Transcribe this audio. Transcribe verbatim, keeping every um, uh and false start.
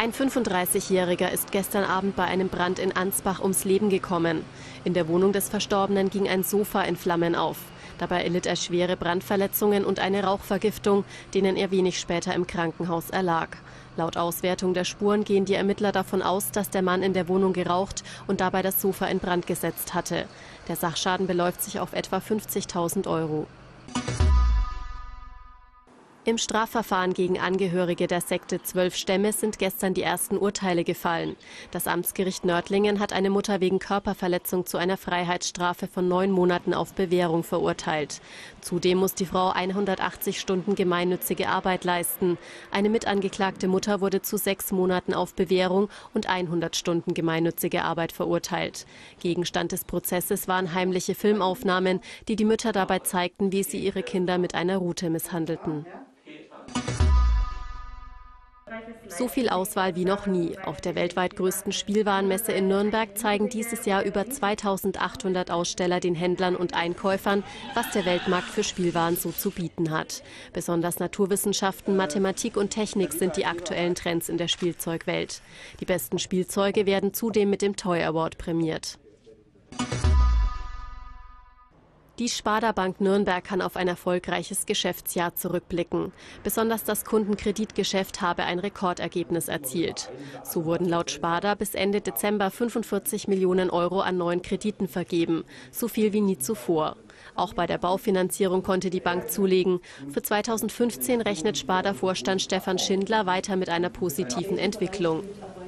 Ein fünfunddreißigjähriger ist gestern Abend bei einem Brand in Ansbach ums Leben gekommen. In der Wohnung des Verstorbenen ging ein Sofa in Flammen auf. Dabei erlitt er schwere Brandverletzungen und eine Rauchvergiftung, denen er wenig später im Krankenhaus erlag. Laut Auswertung der Spuren gehen die Ermittler davon aus, dass der Mann in der Wohnung geraucht und dabei das Sofa in Brand gesetzt hatte. Der Sachschaden beläuft sich auf etwa fünfzigtausend Euro. Im Strafverfahren gegen Angehörige der Sekte Zwölf Stämme sind gestern die ersten Urteile gefallen. Das Amtsgericht Nördlingen hat eine Mutter wegen Körperverletzung zu einer Freiheitsstrafe von neun Monaten auf Bewährung verurteilt. Zudem muss die Frau hundertachtzig Stunden gemeinnützige Arbeit leisten. Eine mitangeklagte Mutter wurde zu sechs Monaten auf Bewährung und hundert Stunden gemeinnützige Arbeit verurteilt. Gegenstand des Prozesses waren heimliche Filmaufnahmen, die die Mütter dabei zeigten, wie sie ihre Kinder mit einer Rute misshandelten. So viel Auswahl wie noch nie. Auf der weltweit größten Spielwarenmesse in Nürnberg zeigen dieses Jahr über zweitausendachthundert Aussteller den Händlern und Einkäufern, was der Weltmarkt für Spielwaren so zu bieten hat. Besonders Naturwissenschaften, Mathematik und Technik sind die aktuellen Trends in der Spielzeugwelt. Die besten Spielzeuge werden zudem mit dem Toy Award prämiert. Die Sparda Bank Nürnberg kann auf ein erfolgreiches Geschäftsjahr zurückblicken. Besonders das Kundenkreditgeschäft habe ein Rekordergebnis erzielt. So wurden laut Sparda bis Ende Dezember fünfundvierzig Millionen Euro an neuen Krediten vergeben, so viel wie nie zuvor. Auch bei der Baufinanzierung konnte die Bank zulegen. Für zweitausendfünfzehn rechnet Sparda-Vorstand Stefan Schindler weiter mit einer positiven Entwicklung.